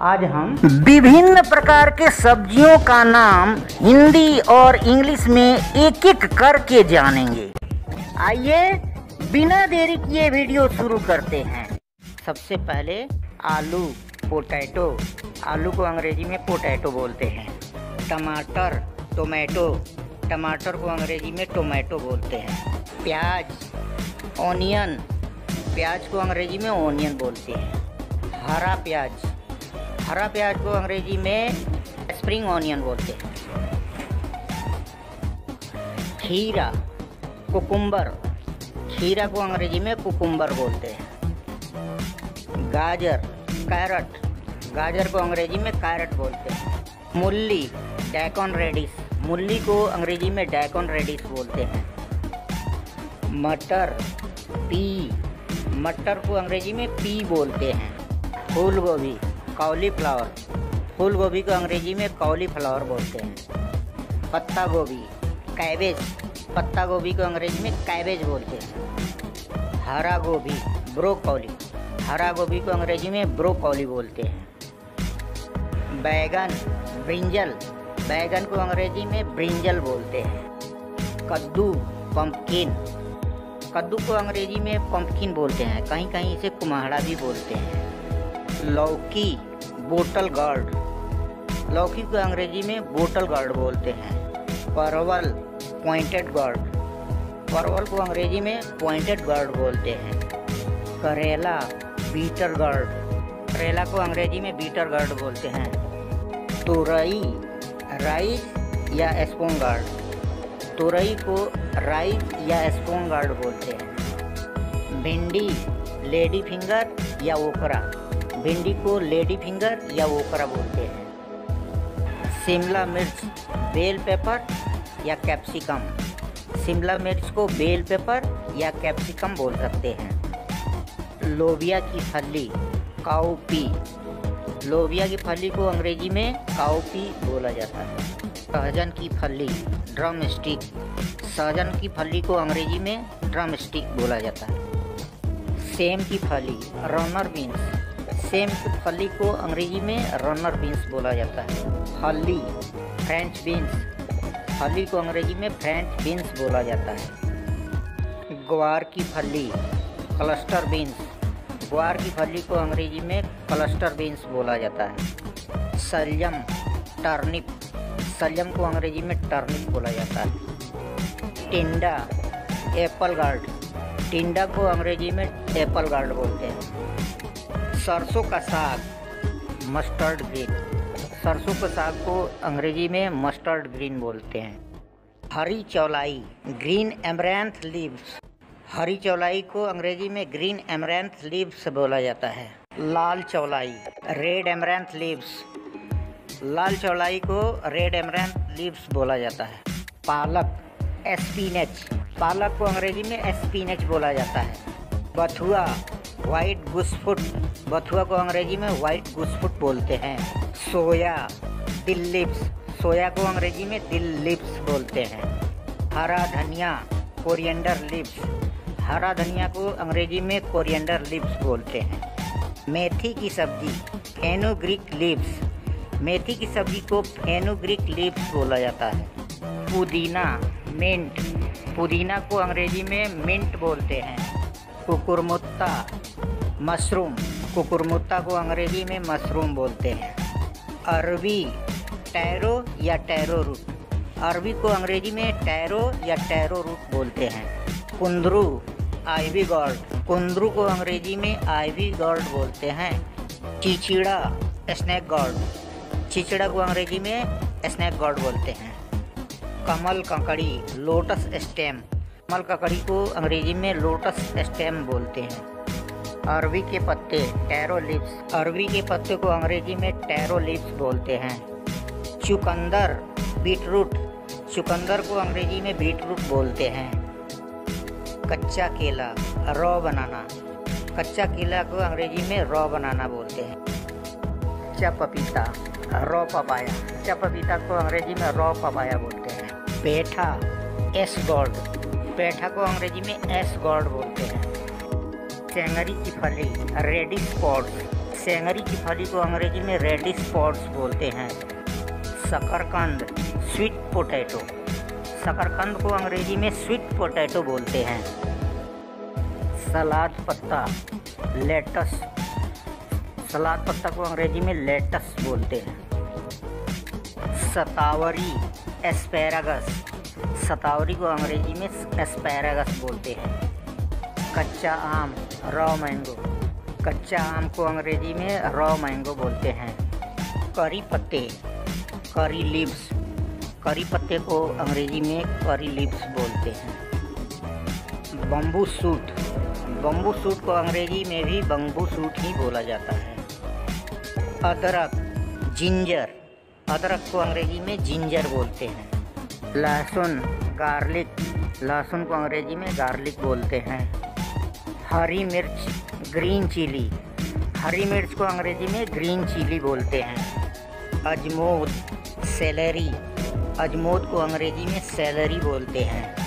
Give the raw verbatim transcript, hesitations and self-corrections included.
आज हम विभिन्न प्रकार के सब्जियों का नाम हिंदी और इंग्लिश में एक एक करके जानेंगे। आइए बिना देरी किए वीडियो शुरू करते हैं। सबसे पहले आलू, पोटैटो। आलू को अंग्रेजी में पोटैटो बोलते हैं। टमाटर, टोमेटो। टमाटर को अंग्रेजी में टोमेटो बोलते हैं। प्याज, ऑनियन। प्याज को अंग्रेजी में ऑनियन बोलते हैं। हरा प्याज। हरा प्याज को अंग्रेजी में स्प्रिंग ऑनियन बोलते हैं। खीरा, कुकुम्बर। खीरा को अंग्रेजी में कुकुम्बर बोलते हैं। गाजर, कैरट। गाजर को अंग्रेजी में कैरट बोलते हैं। मूली, डैकन रेडिश। मूली को अंग्रेजी में डैकन रेडिश बोलते हैं। मटर, पी। मटर को अंग्रेजी में पी बोलते हैं। फूल गोभी, कॉलीफ्लावर। फूल गोभी को अंग्रेजी में कॉलीफ्लावर बोलते हैं। पत्ता गोभी, कैबेज। पत्ता गोभी को अंग्रेजी में कैबेज बोलते हैं। हरा गोभी, ब्रोकोली। हरा गोभी को अंग्रेजी में ब्रोकोली बोलते हैं। बैगन, ब्रिंजल। बैगन को अंग्रेजी में ब्रिंजल बोलते हैं। कद्दू, पंपकिन। कद्दू को अंग्रेजी में पंपकिन बोलते हैं। कहीं कहीं इसे कुम्हाड़ा भी बोलते हैं। लौकी, बोटल गार्ड। लौकी को अंग्रेजी में बोटल गार्ड बोलते हैं। परवल, पॉइंटेड गार्ड। परवल को अंग्रेजी में पॉइंटेड गार्ड बोलते हैं। करेला, बीटर गार्ड। करेला को अंग्रेजी में बीटर गार्ड बोलते हैं। तुरई, राइस या स्पून गार्ड। तुरई को राइस या स्पून गार्ड बोलते हैं। भिंडी, लेडी फिंगर या ओकरा। भिंडी को लेडी फिंगर या ओकरा बोलते हैं। शिमला मिर्च, बेल पेपर या कैप्सिकम। शिमला मिर्च को बेल पेपर या कैप्सिकम बोल सकते हैं। लोबिया की फली, काउपी। लोबिया की फली को अंग्रेजी में काउपी बोला जाता है। सहजन की फली, ड्रम स्टिक। सहजन की फली को अंग्रेजी में ड्रम स्टिक बोला जाता है। सेम की फली, रनर बीन्स। सेम की फली को अंग्रेजी में रनर बीन्स बोला जाता है। फली, फ्रेंच बीन्स। फली को अंग्रेजी में फ्रेंच बीन्स बोला जाता है। ग्वार की फली, क्लस्टर बीन्स। ग्वार की फली को अंग्रेजी में क्लस्टर बीन्स बोला जाता है। सलजम, टर्निप। सलजम को अंग्रेजी में टर्निप बोला जाता है। टिंडा, एप्पल गार्ड। टिंडा को अंग्रेजी में एप्पल गार्ड बोलते हैं। सरसों का साग, मस्टर्ड ग्रीन। सरसों के साग को अंग्रेजी में मस्टर्ड ग्रीन बोलते हैं। हरी चौलाई, ग्रीन एमरैंथ लीव्स। हरी चौलाई को अंग्रेजी में ग्रीन एमरैंथ लीव्स बोला जाता है। लाल चौलाई, रेड एमरैंथ लीव्स। लाल चौलाई को रेड एमरैंथ लीव्स बोला जाता है। पालक, एस्पिनेच। पालक को अंग्रेजी में एस्पिनेच बोला जाता है। बथुआ, वाइट गुसफुट। बथुआ को अंग्रेजी में वाइट गुसफुट बोलते हैं। सोया, दिल लिप्स। सोया को अंग्रेजी में दिल लिप्स बोलते हैं। हरा धनिया, कोरिएंडर लिप्स। हरा धनिया को अंग्रेजी में कोरिएंडर लिप्स बोलते हैं। मेथी की सब्जी, फेनुग्रीक लीव्स। मेथी की सब्जी को फेनुग्रीक लीव्स बोला जाता है। पुदीना, मिंट। पुदीना को अंग्रेजी में मिंट बोलते हैं। कुकुरमुत्ता, मशरूम। कुकुरमुत्ता को अंग्रेजी में मशरूम बोलते हैं। अरवी, टैरो या टैरो रूट। अरवी को अंग्रेजी में टैरो या टैरो रूट बोलते हैं। कुंदरू, आइवी गॉर्ड। कुंदरू को अंग्रेजी में आइवी गॉर्ड बोलते हैं। चिचिड़ा, स्नेक गॉर्ड। चिचिड़ा को अंग्रेजी में स्नेक गॉर्ड बोलते हैं। कमल ककड़ी, लोटस स्टेम। कमल ककड़ी को अंग्रेजी में लोटस स्टेम बोलते हैं। अरवी के पत्ते, टैरो लीव्स। अरवी के पत्ते को अंग्रेजी में टैरो लीव्स बोलते हैं। चुकंदर, बीटरूट। चुकंदर को अंग्रेजी में बीटरूट बोलते हैं। कच्चा केला, रॉ बनाना। कच्चा केला को अंग्रेजी में रॉ बनाना बोलते हैं। कच्चा पपीता, रॉ पपाया। कच्चा पपीता को अंग्रेजी में रॉ पपाया बोलते हैं। पेठा, एस गॉर्ड। पेठा को अंग्रेजी में एस गॉर्ड बोलते हैं। चेंगरी की फली, रेडिश पॉड्स। सेंगरी की फली को अंग्रेजी में रेडिश पॉड्स बोलते हैं। शकरकंद स्वीट पोटैटो, शकरकंद को अंग्रेजी में स्वीट पोटैटो बोलते हैं। सलाद पत्ता लेटस, सलाद पत्ता को अंग्रेजी में लेटस बोलते हैं। शतावरी एस्पैरागस, शतावरी को अंग्रेजी में एस्पैरागस बोलते हैं। कच्चा आम रॉ मैंगो, कच्चा आम को अंग्रेजी में रॉ मैंगो बोलते हैं। करी पत्ते करी लीव्स, करी पत्ते को अंग्रेजी में करी लीव्स बोलते हैं। बम्बू सूट, बम्बू सूट को अंग्रेजी में भी बम्बू सूट ही बोला जाता है। अदरक जिंजर, अदरक को अंग्रेजी में जिंजर बोलते हैं। लहसुन गार्लिक, लहसुन को अंग्रेजी में गार्लिक बोलते हैं। हरी मिर्च ग्रीन चिली, हरी मिर्च को अंग्रेजी में ग्रीन चिली बोलते हैं। अजमोद सेलेरी, अजमोद को अंग्रेजी में सेलरी बोलते हैं।